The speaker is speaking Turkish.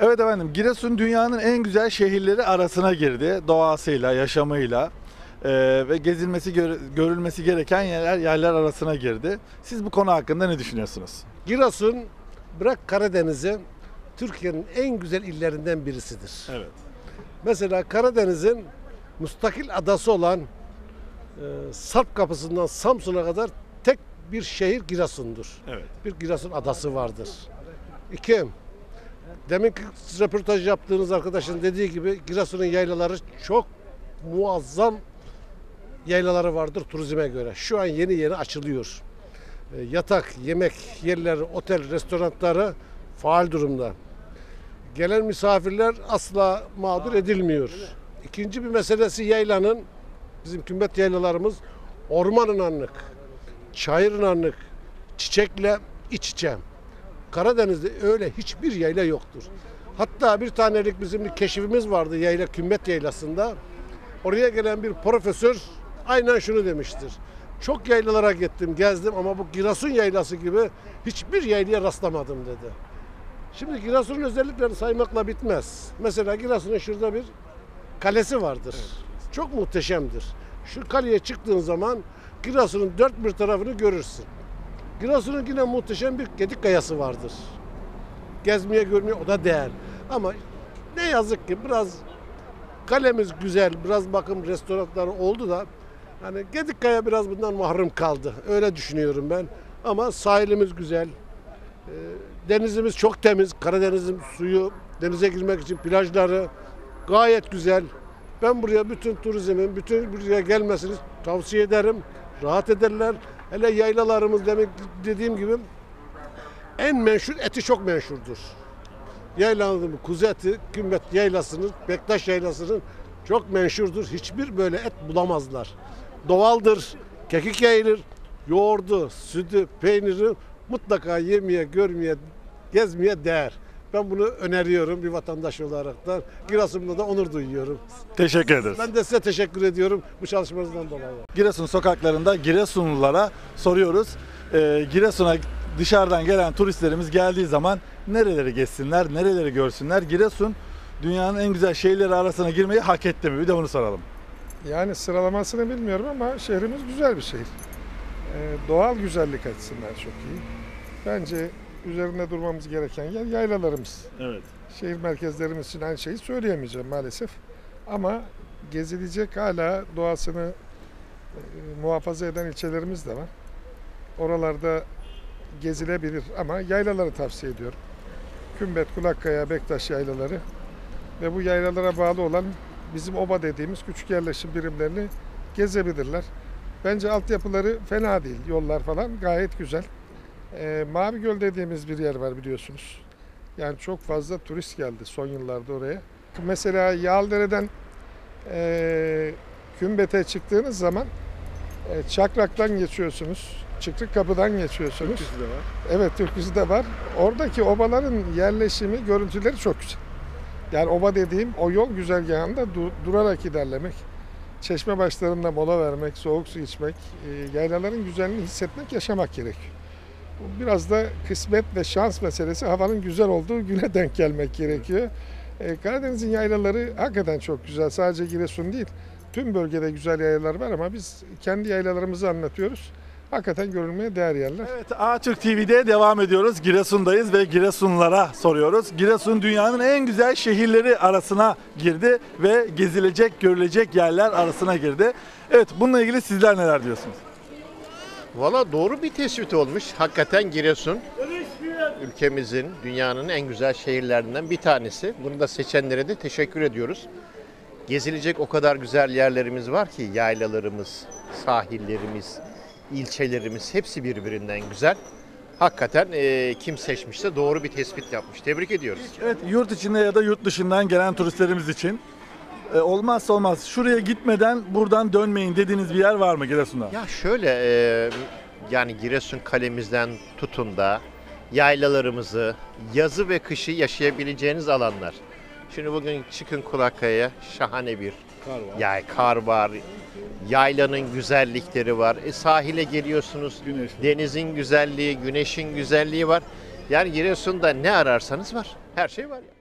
Evet efendim, Giresun dünyanın en güzel şehirleri arasına girdi. Doğasıyla, yaşamıyla ve gezilmesi, görülmesi gereken yerler arasına girdi. Siz bu konu hakkında ne düşünüyorsunuz? Giresun, bırak Karadeniz'i, Türkiye'nin en güzel illerinden birisidir. Evet. Mesela Karadeniz'in müstakil adası olan Sarp Kapısı'ndan Samsun'a kadar tek bir şehir Giresun'dur. Evet. Bir Giresun adası vardır. İki, deminki röportaj yaptığınız arkadaşın dediği gibi Giresun'un yaylaları çok muazzam yaylaları vardır turizme göre. Şu an yeni açılıyor. Yatak, yemek yerleri, otel, restoranları faal durumda. Gelen misafirler asla mağdur edilmiyor. İkinci bir meselesi yaylanın, bizim kümbet yaylalarımız ormanın anlık, çayırın anlık, çiçekle iç içe. Karadeniz'de öyle hiçbir yayla yoktur. Hatta bir tanelik bizim bir keşifimiz vardı yayla, kümbet yaylasında. Oraya gelen bir profesör aynen şunu demiştir. Çok yaylalara gittim, gezdim ama bu Giresun yaylası gibi hiçbir yaylaya rastlamadım dedi. Şimdi Giresun'un özelliklerini saymakla bitmez. Mesela Giresun'un şurada bir kalesi vardır. Evet. Çok muhteşemdir. Şu kaleye çıktığın zaman Giresun'un dört bir tarafını görürsün. Giresun'un yine muhteşem bir Gedik Kayası vardır. Gezmeye görmeye o da değer. Ama ne yazık ki biraz kalemiz güzel, biraz bakım restoranları oldu da hani Gedikkaya biraz bundan mahrum kaldı. Öyle düşünüyorum ben. Ama sahilimiz güzel. Denizimiz çok temiz. Karadeniz'in suyu, denize girmek için plajları gayet güzel. Ben buraya bütün turizmin, bütün buraya gelmesini tavsiye ederim. Rahat ederler. Hele yaylalarımız demek dediğim gibi en meşhur eti çok meşhurdur. Yaylanın kuzu eti, Kümbet yaylasının, Bektaş yaylasının çok meşhurdur. Hiçbir böyle et bulamazlar. Doğaldır, kekik yayılır, yoğurdu, sütü, peyniri mutlaka yemeye, görmeye, gezmeye değer. Ben bunu öneriyorum bir vatandaş olarak da. Giresun'da da onur duyuyorum. Teşekkür ederiz. Ben de size teşekkür ediyorum bu çalışmanızdan dolayı. Giresun sokaklarında Giresunlulara soruyoruz. Giresun'a dışarıdan gelen turistlerimiz geldiği zaman nereleri gezsinler, nereleri görsünler? Giresun dünyanın en güzel şehirleri arasına girmeyi hak etti mi? Bir de bunu soralım. Yani sıralamasını bilmiyorum ama şehrimiz güzel bir şehir. Doğal güzellik açısından çok iyi. Bence üzerinde durmamız gereken yer yaylalarımız. Evet. Şehir merkezlerimiz için aynı şeyi söyleyemeyeceğim maalesef. Ama gezilecek hala doğasını muhafaza eden ilçelerimiz de var. Oralarda gezilebilir ama yaylaları tavsiye ediyorum. Kümbet, Kulakkaya, Bektaş yaylaları ve bu yaylalara bağlı olan bizim oba dediğimiz küçük yerleşim birimlerini gezebilirler. Bence altyapıları fena değil. Yollar falan gayet güzel. Mavi Göl dediğimiz bir yer var biliyorsunuz. Yani çok fazla turist geldi son yıllarda oraya. Mesela Yağlıdere'den Kümbet'e çıktığınız zaman Çakrak'tan geçiyorsunuz. Çıkrık Kapı'dan geçiyorsunuz. Türküsü de var. Evet, türküsü de var. Oradaki obaların yerleşimi, görüntüleri çok güzel. Yani oba dediğim o yol güzergahında durarak ilerlemek, çeşme başlarında mola vermek, soğuk su içmek, yaylaların güzelliğini hissetmek, yaşamak gerekiyor. Biraz da kısmet ve şans meselesi, havanın güzel olduğu güne denk gelmek gerekiyor. Karadeniz'in yaylaları hakikaten çok güzel. Sadece Giresun değil, tüm bölgede güzel yaylalar var ama biz kendi yaylalarımızı anlatıyoruz. Hakikaten görülmeye değer yerler. Evet, Atürk TV'de devam ediyoruz. Giresun'dayız ve Giresunlulara soruyoruz. Giresun dünyanın en güzel şehirleri arasına girdi ve gezilecek, görülecek yerler arasına girdi. Evet, bununla ilgili sizler neler diyorsunuz? Valla doğru bir tespit olmuş. Hakikaten Giresun ülkemizin, dünyanın en güzel şehirlerinden bir tanesi. Bunu da seçenlere de teşekkür ediyoruz. Gezilecek o kadar güzel yerlerimiz var ki yaylalarımız, sahillerimiz, ilçelerimiz hepsi birbirinden güzel. Hakikaten kim seçmişse doğru bir tespit yapmış. Tebrik ediyoruz. Evet, yurt içinde ya da yurt dışından gelen turistlerimiz için olmazsa olmaz. Şuraya gitmeden buradan dönmeyin dediğiniz bir yer var mı Giresun'da? Ya şöyle yani Giresun kalemizden tutun da yaylalarımızı, yazı ve kışı yaşayabileceğiniz alanlar. Şimdi bugün çıkın Kulakkaya'ya, şahane bir kar var. Yaylanın güzellikleri var. Sahile geliyorsunuz. Denizin güzelliği, güneşin güzelliği var. Yani Giresun'da ne ararsanız var. Her şey var.